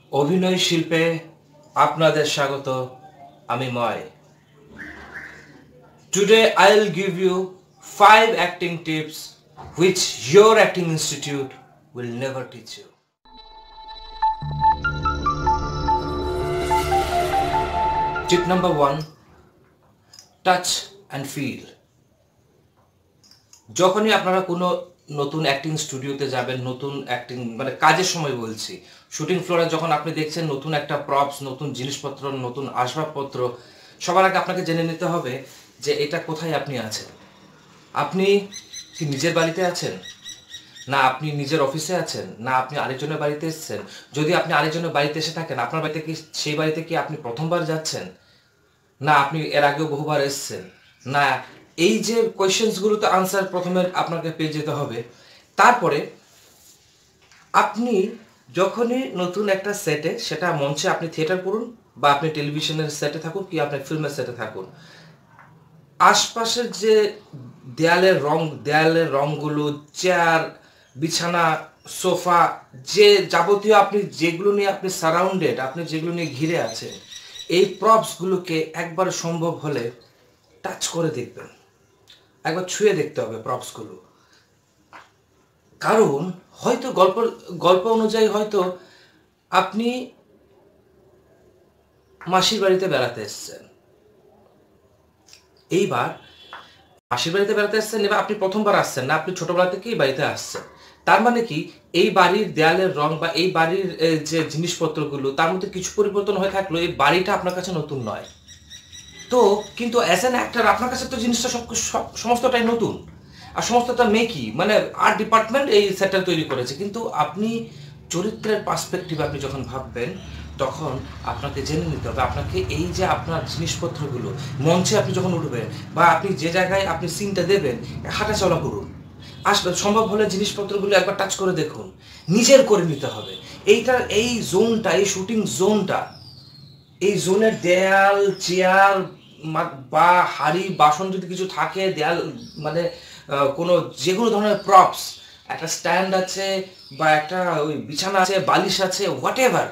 অভিনয় শিল্পে আপনাদের স্বাগত। আমি ময়। Today I'll give you 5 acting tips which your acting institute will never teach you. Tip number 1, touch and feel. যখনই আপনারা কোনো নতুন অ্যাক্টিং স্টুডিওতে যাবেন, নতুন অ্যাক্টিং মানে কাজের সময় বলছি, শুটিং ফ্লোরে যখন আপনি দেখছেন নতুন একটা প্রপস, নতুন জিনিসপত্র, নতুন আসবাবপত্র, সবার আগে আপনাকে জেনে নিতে হবে যে এটা কোথায় আপনি আছেন। আপনি কি নিজের বাড়িতে আছেন, না আপনি নিজের অফিসে আছেন, না আপনি আরেকজনের বাড়িতে এসেছেন? যদি আপনি আরেকজনের বাড়িতে এসে থাকেন, আপনার বাড়িতে কি সেই বাড়িতে কি আপনি প্রথমবার যাচ্ছেন, না আপনি এর আগেও বহুবার এসেছেন? না, এই যে কোয়েশ্চেন্সগুলোতে আনসার প্রথমে আপনাকে পেয়ে যেতে হবে। তারপরে আপনি যখনই নতুন একটা সেটে, সেটা মঞ্চে আপনি থিয়েটার করুন বা আপনি টেলিভিশনের সেটে থাকুন কি আপনি ফিল্মের সেটে থাকুন, আশপাশের যে দেয়ালের রঙগুলো, চেয়ার, বিছানা, সোফা, যে যাবতীয় আপনি যেগুলো নিয়ে আপনি সারাউন্ডেড, আপনি যেগুলো নিয়ে ঘিরে আছেন, এই প্রপসগুলোকে একবার সম্ভব হলে টাচ করে দেখবেন, একবার ছুঁয়ে দেখতে হবে প্রপসগুলো। কারণ হয়তো গল্প অনুযায়ী হয়তো আপনি মাসির বাড়িতে বেড়াতে এসেছেন, এইবার মাসির বাড়িতে বেড়াতে আসছেন, এবার আপনি প্রথমবার আসছেন না, আপনি ছোটবেলা থেকেই বাড়িতে আসছেন। তার মানে কি এই বাড়ির দেয়ালের রং বা এই বাড়ির যে জিনিসপত্রগুলো, তার মধ্যে কিছু পরিবর্তন হয়ে থাকলেও এই বাড়িটা আপনার কাছে নতুন নয়। তো কিন্তু অ্যাজ অ্যান অ্যাক্টর আপনার কাছে তো জিনিসটা সমস্তটাই নতুন, আর সমস্তটা মেকি মানে আর্ট ডিপার্টমেন্ট এই সেটটা তৈরি করেছে। কিন্তু আপনি চরিত্রের পার্সপেক্টিভ আপনি যখন ভাববেন, তখন আপনাকে জেনে নিতে হবে, আপনাকে এই যে আপনার জিনিসপত্রগুলো মঞ্চে আপনি যখন উঠবেন বা আপনি যে জায়গায় আপনি সিনটা দেবেন, হাঁটা চলা করুন, আসলে সম্ভব হলে জিনিসপত্রগুলো একবার টাচ করে দেখুন, নিজের করে নিতে হবে। এই জোনটা, এই শুটিং জোনটা, এই জোনের দেয়াল, চেয়ার বা হাড়ি বাসন যদি কিছু থাকে, দেয়াল মানে কোনো যে কোনো ধরনের প্রপস, একটা স্ট্যান্ড আছে বা একটা ওই বিছানা আছে, বালিশ আছে, হোয়াট এভার,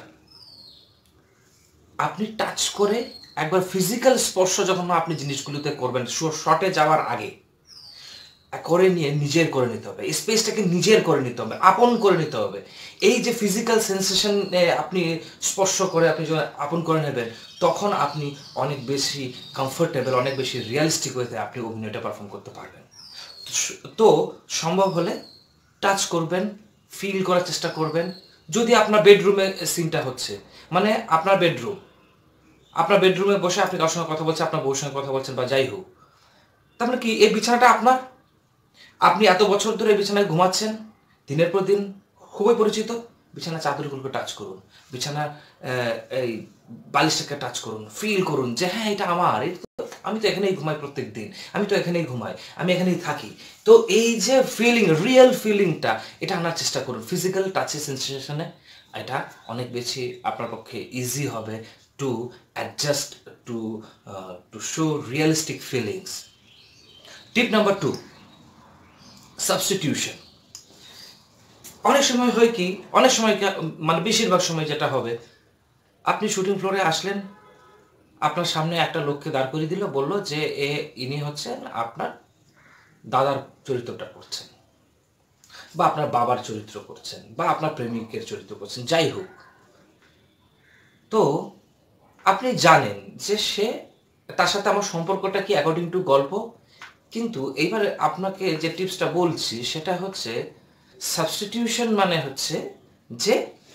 আপনি টাচ করে একবার ফিজিক্যাল স্পর্শ যখন আপনি জিনিসগুলোতে করবেন, শটে যাওয়ার আগে করে নিয়ে নিজের করে নিতে হবে, স্পেসটাকে নিজের করে নিতে হবে, আপন করে নিতে হবে। এই যে ফিজিক্যাল সেন্সেশন আপনি স্পর্শ করে আপনি যখন আপন করে নেবেন, তখন আপনি অনেক বেশি কমফোর্টেবল, অনেক বেশি রিয়ালিস্টিক ওয়েতে আপনি অভিনয়টা পারফর্ম করতে পারবেন। তো সম্ভব হলে টাচ করবেন, ফিল করার চেষ্টা করবেন। যদি আপনার বেডরুমে সিনটা হচ্ছে, মানে আপনার বেডরুমে বসে আপনি কারোর সঙ্গে কথা বলছেন, আপনার বউর সঙ্গে কথা বলছেন বা যাই হোক, তার মানে কি এই বিছানাটা আপনার, আপনি এত বছর ধরে বিছানায় ঘুমাচ্ছেন, দিনের পর দিন, খুবই পরিচিত। বিছানা চাদরগুলোকে টাচ করুন, বিছানার এই বালিশটাকে টাচ করুন, ফিল করুন যে হ্যাঁ এটা আমার, আমি তো এখানেই ঘুমাই প্রত্যেক দিন, আমি তো এখানেই ঘুমাই, আমি এখানেই থাকি। তো এই যে ফিলিং, রিয়েল ফিলিংটা, এটা আনার চেষ্টা করুন ফিজিক্যাল টাচের সেন্সেশনে। এটা অনেক বেশি আপনার পক্ষে ইজি হবে to adjust, to show realistic feelings. Tip number 2, substitution. অনেক সময় হয় কি, অনেক সময় মানে বেশিরভাগ সময় যেটা হবে, আপনি শুটিং ফ্লোরে আসলেন, আপনার সামনে একটা লোককে দাঁড় করিয়ে দিল, বলল যে ইনি হচ্ছেন আপনার দাদার চরিত্রটা করছেন, বা আপনার বাবার চরিত্র করছেন, বা আপনার প্রেমিকের চরিত্র করছেন, যাই হোক। তো আপনি জানেন যে তার সাথে আমার সম্পর্কটা কি অ্যাকর্ডিং টু গল্প। কিন্তু এইবারে আপনাকে যে টিপসটা বলছি সেটা হচ্ছে সাবস্টিটিউশন, মানে হচ্ছে যে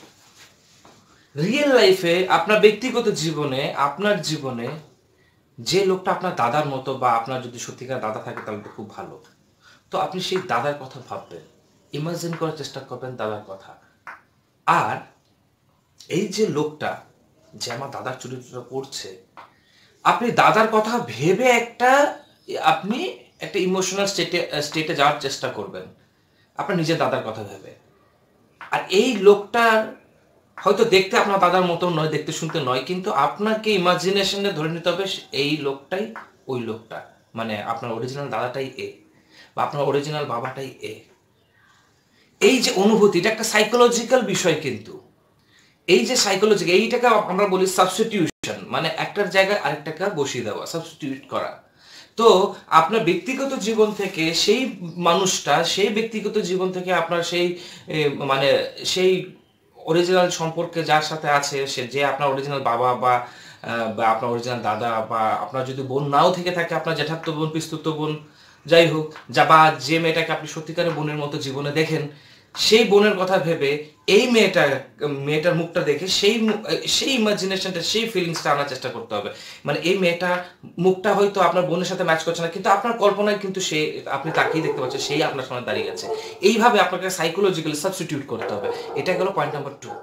রিয়েল লাইফে আপনার ব্যক্তিগত জীবনে, আপনার জীবনে যে লোকটা আপনার দাদার মতো, বা আপনার যদি সত্যিকার দাদা থাকে তাহলে তো খুব ভালো, তো আপনি সেই দাদার কথা ভাববেন, ইমাজিন করার চেষ্টা করবেন দাদার কথা। আর এই যে লোকটা যে আমার দাদার চরিত্রটা করছে, আপনি দাদার কথা ভেবে আপনি একটা ইমোশনাল স্টেটে যাওয়ার চেষ্টা করবেন, আপনার নিজের দাদার কথা ভেবে। আর এই লোকটার হয়তো দেখতে আপনার দাদার মতো নয়, দেখতে শুনতে নয়, কিন্তু আপনাকে ইমাজিনেশনে ধরে নিতে হবে এই লোকটাই ওই লোকটা, মানে আপনার অরিজিনাল দাদাটাই বা আপনার অরিজিনাল বাবাটাই এই যে অনুভূতি, এটা একটা সাইকোলজিক্যাল বিষয়। কিন্তু এই যে সাইকোলজি, এইটাকে আমরা বলি সাবস্টিটিউশন, মানে একটার জায়গায় আরেকটাকে বসিয়ে দেওয়া, সাবস্টিটিউট করা। তো আপনার ব্যক্তিগত জীবন থেকে সেই মানুষটা, সেই ব্যক্তিগত জীবন থেকে আপনার সেই মানে সেই অরিজিনাল সম্পর্কে যার সাথে আছে, সে যে আপনার অরিজিনাল বাবা বা আপনার অরিজিনাল দাদা, বা আপনার যদি বোন নাও থেকে থাকে, আপনার জ্যাঠাতো বোন, পিস্তুত বোন, যাই হোক, বা যে মেয়েটাকে আপনি সত্যিকারের বোনের মতো জীবনে দেখেন, সেই বোনের কথা ভেবে এই মেয়েটার মুখটা দেখে সেই ইমাজিনেশনটা, সেই ফিলিংসটা আনার চেষ্টা করতে হবে। মানে এই মেয়েটার মুখটা হয়তো আপনার বোনের সাথে ম্যাচ করছে না, কিন্তু আপনার কল্পনায় কিন্তু সে, আপনি তাকিয়ে দেখতে পাচ্ছেন সেই আপনার সামনে দাঁড়িয়ে আছে। এইভাবে আপনাকে সাইকোলজিক্যালি সাবস্টিটিউট করতে হবে। এটা গেল পয়েন্ট নাম্বার 2।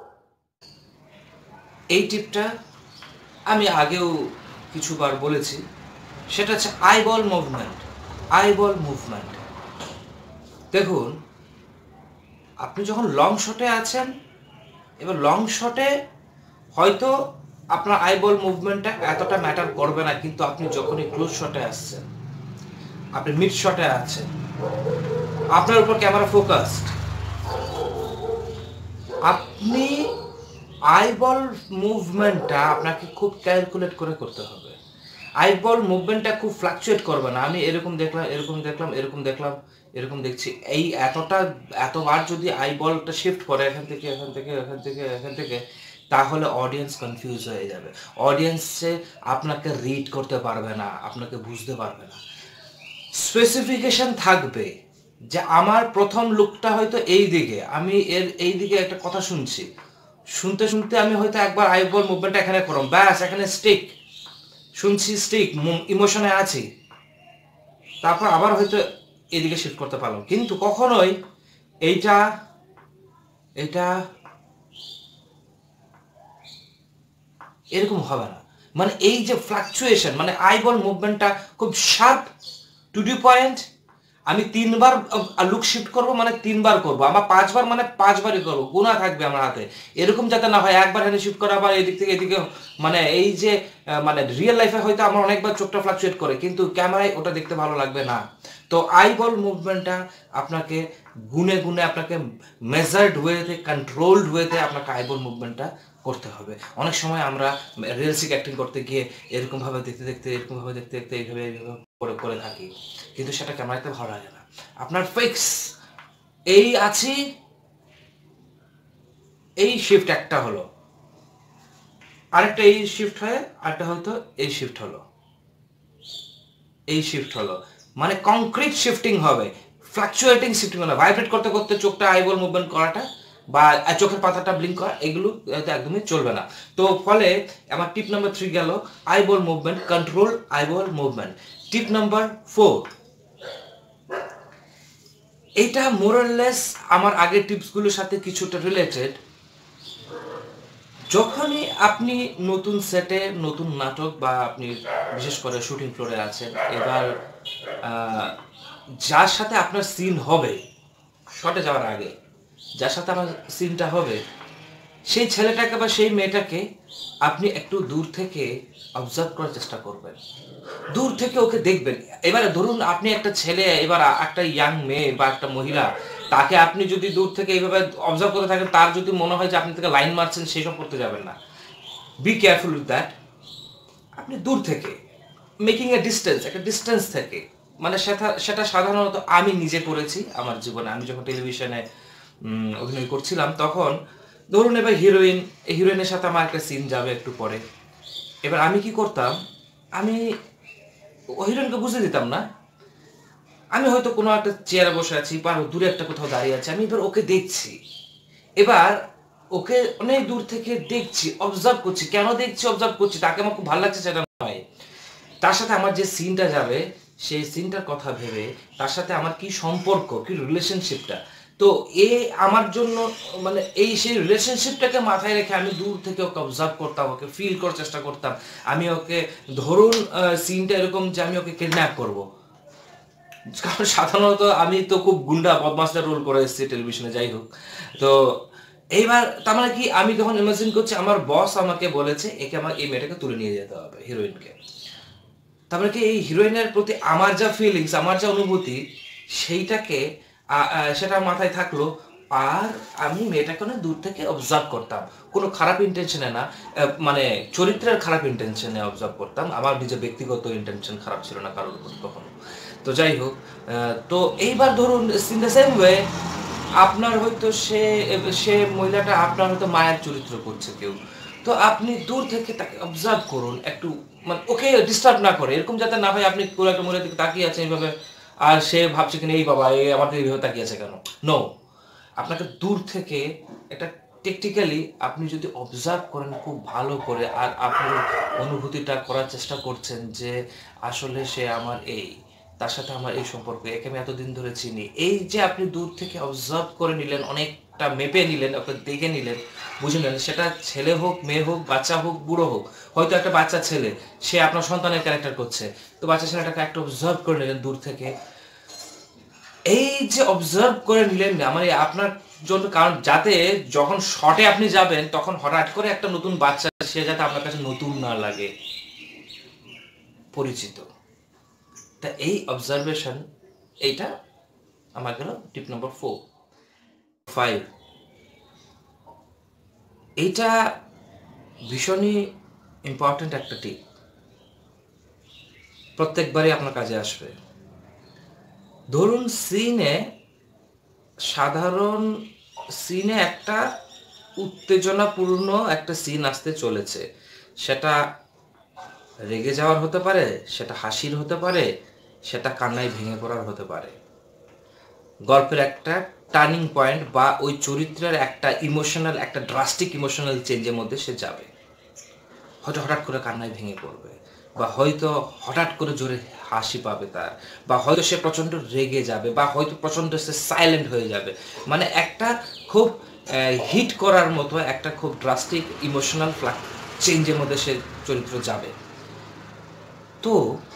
এই টিপটা আমি আগেও কিছুবার বলেছি, সেটা হচ্ছে আইবল মুভমেন্ট। আইবল মুভমেন্ট, দেখুন, আপনি যখন লং শটে আছেন, এবার লং শটে হয়তো আপনার আইবল মুভমেন্টটা এতটা ম্যাটার করবে না, কিন্তু আপনি যখনই ক্লোজ শটে আসছেন, আপনি মিড শটে আছেন, আপনার উপর ক্যামেরা ফোকাসড, আপনি আইবল মুভমেন্টটা আপনাকে খুব ক্যালকুলেট করে করতে হবে। আইবল মুভমেন্টটা খুব ফ্লাকচুয়েট করবে না, আমি এরকম দেখলাম, এরকম দেখলাম, এরকম দেখলাম, এরকম দেখছি, এই এতবার যদি আইবলটা শিফট করে এখান থেকে এখান থেকে এখান থেকে এখান থেকে, তাহলে অডিয়েন্স কনফিউজ হয়ে যাবে। অডিয়েন্সে আপনাকে রিড করতে পারবে না, আপনাকে বুঝতে পারবে না। স্পেসিফিকেশন থাকবে যে আমার প্রথম লুকটা হয়তো এই দিকে, আমি এই দিকে একটা কথা শুনছি, শুনতে শুনতে আমি হয়তো একবার আইবল মুভমেন্টটা এখানে করলাম, ব্যাস এখানে স্টিক শুনছি, স্টিক ইমোশনে আছি, তারপর আবার হয়তো এদিকে শিফট করতে পারলাম, কিন্তু কখনোই এইটা এটা এরকম হবে না। মানে এই যে ফ্লাকচুয়েশন, মানে আইবল মুভমেন্টটা খুব শার্প, টু ডি পয়েন্ট। আমি 3বার লুক শিফট করবো মানে 3বার করবো, আমার 5বার মানে 5বারই করবো, গুণা থাকবে আমার হাতে। এরকম যাতে না হয় একবার হ্যান্ড শিফট করা, আবার এদিক থেকে এদিকে, মানে এই যে মানে রিয়েল লাইফে হয়তো আমার অনেকবার চোখটা ফ্লাকচুয়েট করে, কিন্তু ক্যামেরায় ওটা দেখতে ভালো লাগবে না। তো আইবল মুভমেন্টটা আপনাকে গুনে গুনে, আপনাকে মেজার্ড ওয়েতে, কন্ট্রোলড ওয়েতে আপনাকে আইবল মুভমেন্টটা করতে হবে। অনেক সময় আমরা রিয়েলিস্টিক অ্যাক্টিং করতে গিয়ে এরকমভাবে দেখতে দেখতে, এরকমভাবে দেখতে দেখতে, এইভাবে করে করে থাকি, কিন্তু সেটা ক্যামেরাতে ভালো লাগে না। আপনার ফিক্স এই আছি, এই শিফট একটা হলো, আরেকটা এই শিফট হয়ে আরেকটা হয়তো এই শিফট হলো, এই শিফট হলো, মানে কংক্রিট শিফটিং হবে, ফ্লাকচুয়েটিং শিফটিং হবে। ভাইব্রেট করতে করতে চোখটা আইবল মুভমেন্ট করাটা বা চোখের পাতাটা ব্লিঙ্ক করা, এগুলো একদমই চলবে না। তো ফলে আমার টিপ নাম্বার 3 গেল eyeball movement, control eyeball movement. Tip number 4, এটা মোরাললেস আমার আগের টিপসগুলোর সাথে কিছুটা রিলেটেড। যখনই আপনি নতুন সেটে, নতুন নাটক, বা আপনি বিশেষ করে শুটিং ফ্লোরে আছেন, এবার যার সাথে আপনার সিন হবে, শটে যাওয়ার আগে যার সাথে আমার সিনটা হবে, সেই ছেলেটাকে বা সেই মেয়েটাকে আপনি একটু দূর থেকে অবজার্ভ করার চেষ্টা করবেন, দূর থেকে ওকে দেখবেন। এবারে ধরুন আপনি একটা ছেলে, এবার একটা ইয়াং মেয়ে বা একটা মহিলা, তাকে আপনি যদি দূর থেকে এইভাবে অবজার্ভ করে থাকেন, তার যদি মনে হয় যে আপনি থেকে লাইন মারছেন, সেই সব করতে যাবেন না। Be careful with that. আপনি দূর থেকে, মেকিং এ ডিস্টেন্স, একটা ডিস্টেন্স থেকে, মানে সেটা সাধারণত আমি নিজে করেছি আমার জীবনে। আমি যখন টেলিভিশনে অভিনয় করছিলাম, তখন ধরুন এবার হিরোইনের সাথে আমার একটা সিন যাবে একটু পরে, এবার আমি কি করতাম, আমি হিরোইনকে বুঝে দিতাম না, আমি হয়তো কোনো একটা চেয়ারে বসে আছি বা দূরে একটা কোথাও দাঁড়িয়ে আছি, আমি এবার ওকে দেখছি, এবার ওকে অনেক দূর থেকে দেখছি, অবজার্ভ করছি। কেন দেখছি, অবজার্ভ করছি, তাকে আমার খুব ভালো লাগছে সেটা নয়, তার সাথে আমার যে সিনটা যাবে, সেই সিনটার কথা ভেবে তার সাথে আমার কি সম্পর্ক, কি রিলেশনশিপটা, তো আমার জন্য, মানে সেই রিলেশনশিপটাকে মাথায় রেখে আমি দূর থেকে ওকে অবজার্ভ করতাম, ওকে ফিল করার চেষ্টা করতাম। আমি ওকে, ধরুন সিনটা এরকম যে আমি ওকে কিডন্যাপ করবো, কারণ সাধারণত আমি তো খুব গুন্ডা বদমাস্টার রোল করে এসেছি টেলিভিশনে, যাই হোক। তো এইবার তার মানে কি, আমি যখন ইমাজিন করছি আমার বস আমাকে বলেছে একে, আমার এই মেয়েটাকে তুলে নিয়ে যেতে হবে, হিরোইনকে, তারপরে কি এই হিরোইনের প্রতি আমার যা ফিলিংস, আমার যা অনুভূতি, সেইটাকে সেটা মাথায় থাকলো, আর আমি মেয়েটাকে অনেক দূর থেকে অবজার্ভ করতাম, কোনো খারাপ ইন্টেনশনে না, মানে চরিত্রের খারাপ ইন্টেনশনে অবজার্ভ করতাম, আমার নিজের ব্যক্তিগত ইন্টেনশন খারাপ ছিল না কারোর প্রতি কখনো। তো যাই হোক, তো এইবার ধরুন ইন দ্য সেম ওয়ে, আপনার হয়তো সে সে মহিলাটা আপনার হয়তো মায়ের চরিত্র করছে কেউ, তো আপনি দূর থেকে তাকে অবজার্ভ করুন একটু, মানে ওকে ডিস্টার্ব না করে, এরকম যাতে না হয় আপনি পুরো একটা মহিলার দিকে তাকিয়ে আছেন এইভাবে আর সে ভাবছে কিনা এই বাবা এ আমার দিকে এইভাবে তাকিয়ে আছে কেন। নো, আপনাকে দূর থেকে একটা টেকনিক্যালি আপনি যদি অবজার্ভ করেন খুব ভালো করে, আর আপনি অনুভূতিটা করার চেষ্টা করছেন যে আসলে সে আমার এই, তার সাথে আমার এই সম্পর্ক, একে আমি এতদিন ধরে চিনি, এই যে আপনি দূর থেকে অবজার্ভ করে নিলেন, অনেকটা মেপে নিলেন, ওকে দেখে নিলেন, বুঝে নিলেন, সেটা ছেলে হোক, মেয়ে হোক, বাচ্চা হোক, বুড়ো হোক, হয়তো একটা বাচ্চা ছেলে সে আপনার সন্তানের ক্যারেক্টার করছে, তো বাচ্চা ছেলেটাকে একটা অবজার্ভ করে নিলেন দূর থেকে। এই যে অবজার্ভ করে নিলেন না মানে আপনার জন্য, কারণ যাতে যখন শটে আপনি যাবেন তখন হঠাৎ করে একটা নতুন বাচ্চা সে যাতে আপনার কাছে নতুন না লাগে, পরিচিত। তা এই অবজারভেশন, এইটা আমার গেল টিপ নম্বর 5। এইটা ভীষণই ইম্পর্টেন্ট একটা টিপ, প্রত্যেকবারই আপনার কাজে আসবে। ধরুন সাধারণ সিনে একটা উত্তেজনাপূর্ণ একটা সিন আসতে চলেছে, সেটা রেগে যাওয়ার হতে পারে, সেটা হাসির হতে পারে, সেটা কান্নায় ভেঙে পড়ার হতে পারে। গল্পের একটা টার্নিং পয়েন্ট বা ওই চরিত্রের একটা ইমোশনাল, একটা ড্রাস্টিক ইমোশনাল চেঞ্জের মধ্যে সে যাবে, হয়তো হঠাৎ করে কান্নায় ভেঙে পড়বে, বা হয়তো হঠাৎ করে জোরে হাসি পাবে তার, বা হয়তো সে প্রচণ্ড রেগে যাবে, বা হয়তো প্রচণ্ড সে সাইলেন্ট হয়ে যাবে, মানে একটা খুব হিট করার মতো একটা খুব ড্রাস্টিক ইমোশনাল চেঞ্জের মধ্যে সে চরিত্র যাবে। তো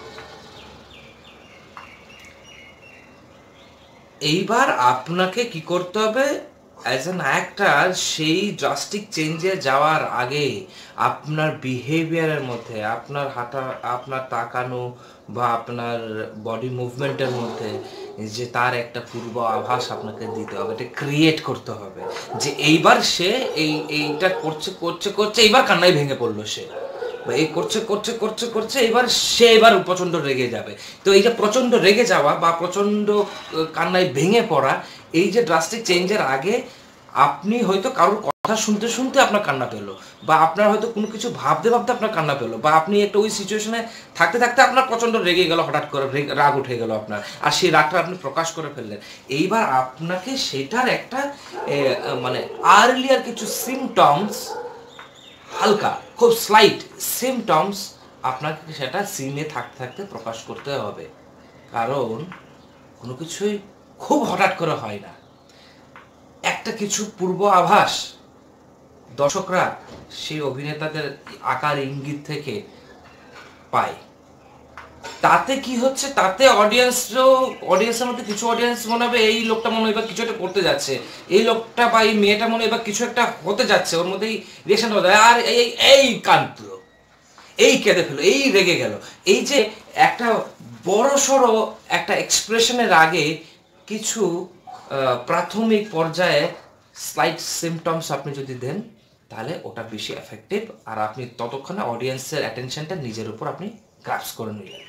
এইবার আপনাকে কি করতে হবে, অ্যাজ অ্যান অ্যাক্টার, সেই ড্রাস্টিক চেঞ্জে যাওয়ার আগে আপনার বিহেভিয়ারের মধ্যে, আপনার হাঁটা, আপনার তাকানো বা আপনার বডি মুভমেন্টের মধ্যে যে তার একটা পূর্ব আভাস আপনাকে দিতে হবে, এটা ক্রিয়েট করতে হবে যে এইবার সে এইটা করছে করছে করছে এইবার কান্নায় ভেঙে পড়লো সে, বা এই করছে করছে করছে করছে এবার সে এবার প্রচণ্ড রেগে যাবে। তো এই যে প্রচণ্ড রেগে যাওয়া বা প্রচণ্ড কান্নায় ভেঙে পড়া, এই যে ড্রাস্টিক চেঞ্জের আগে আপনি হয়তো কারোর কথা শুনতে শুনতে আপনার কান্না পেলো, বা আপনার হয়তো কোনো কিছু ভাবতে ভাবতে আপনার কান্না পেলো, বা আপনি একটা ওই সিচুয়েশনে থাকতে থাকতে আপনার প্রচণ্ড রেগে গেল, হঠাৎ করে রাগ উঠে গেল আপনার, আর সেই রাগটা আপনি প্রকাশ করে ফেললেন। এইবার আপনাকে সেটার একটা মানে আর্লিয়ার কিছু সিমটমস, হালকা খুব স্লাইট সিমটমস আপনাকে সেটা সিনে থাকতে থাকতে প্রকাশ করতে হবে, কারণ কোনো কিছুই খুব হঠাৎ করে হয় না। একটা কিছু পূর্ব আভাস দর্শকরা সেই অভিনেতাদের আকার ইঙ্গিত থেকে পায়। তাতে কি হচ্ছে, তাতে অডিয়েন্সের মধ্যে কিছু অডিয়েন্স মনে হবে এই লোকটা মনে হয় কিছু একটা করতে যাচ্ছে, এই লোকটা বা এই মেয়েটা মনে হয় কিছু একটা হতে যাচ্ছে, ওর মধ্যেই রিয়েকশন হতে যায়, আর এই এই কাঁদলো, এই কেঁদে ফেলো, এই রেগে গেল। এই যে একটা বড় সড়ো একটা এক্সপ্রেশনের আগে কিছু প্রাথমিক পর্যায়ে স্লাইট সিমটমস আপনি যদি দেন, তাহলে ওটা বেশি এফেক্টিভ, আর আপনি ততক্ষণে অডিয়েন্সের অ্যাটেনশনটা নিজের উপর আপনি গ্রাস্প করে নিলেন।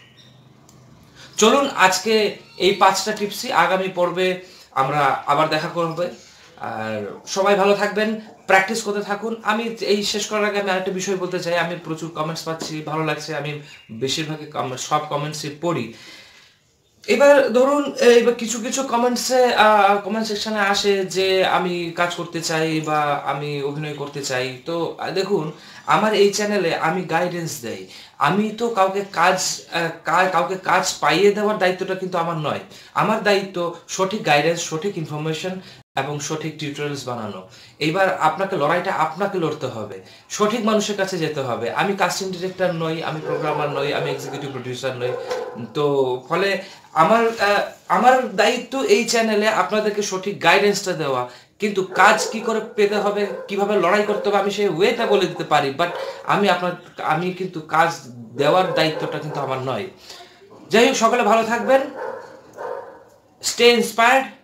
চলুন আজকে এই 5টা টিপসই, আগামী পর্বে আমরা আবার দেখা করবে। আর সবাই ভালো থাকবেন, প্র্যাকটিস করতে থাকুন। আমি এই শেষ করার আগে আমি আরেকটা বিষয় বলতে চাই, আমি প্রচুর কমেন্টস পাচ্ছি, ভালো লাগছে, আমি বেশিরভাগই সব কমেন্টসই পড়ি। এবার ধরুন এবার কিছু কিছু কমেন্ট সেকশনে আসে যে আমি কাজ করতে চাই বা আমি অভিনয় করতে চাই। তো দেখুন, আমার এই চ্যানেলে আমি গাইডেন্স দেই, আমি তো কাউকে কাজ পাইয়ে দেওয়ার দায়িত্বটা কিন্তু আমার নয়। আমার দায়িত্ব সঠিক গাইডেন্স, সঠিক ইনফরমেশন এবং সঠিক টিউটোরিয়ালস বানানো। এইবার লড়াইটা আপনাকে লড়তে হবে, সঠিক মানুষের কাছে যেতে হবে। আমি কাস্টিং ডিরেক্টর নই, আমি প্রোগ্রামার নই, আমি এক্সিকিউটিভ প্রডিউসার নই। তো ফলে আমার দায়িত্ব এই চ্যানেলে আপনাদেরকে সঠিক গাইডেন্সটা দেওয়া, কিন্তু কাজ কি করে পেতে হবে, কিভাবে লড়াই করতে হবে, আমি সেই ওয়েটা বলে দিতে পারি, বাট আমি কিন্তু কাজ দেওয়ার দায়িত্বটা কিন্তু আমার নয়। যাই হোক, সকলে ভালো থাকবেন, স্টে ইন্সপায়ার্ড।